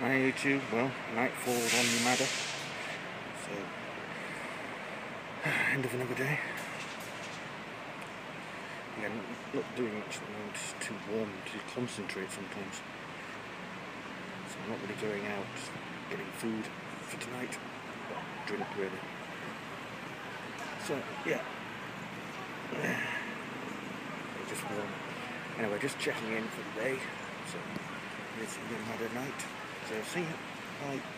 Hi YouTube, well, nightfall on Yamada, so end of another day. Again, not doing much at the moment, it's too warm to concentrate sometimes. So I'm not really going out, just getting food for tonight, well, drink really. So yeah, just warm. Anyway, just checking in for the day, so it's Yamada night, so see you, bye.